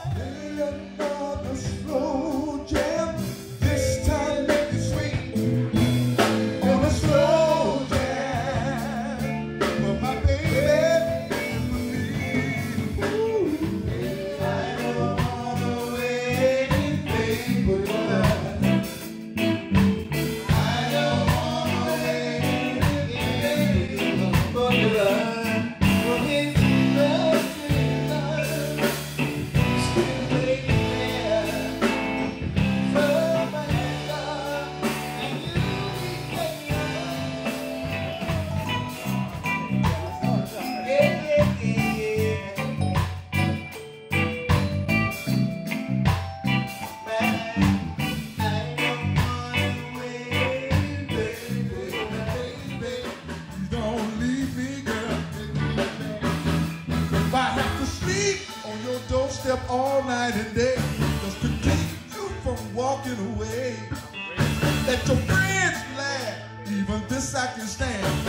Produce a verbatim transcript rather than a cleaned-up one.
Another slow jam. This time make it sweet. On a slow jam for my baby and for me. Ooh. I don't wanna wait in paper. I don't wanna wait in paper for love. For his love. Doorstep all night and day, just to keep you from walking away. Let your friends laugh, even this I can stand.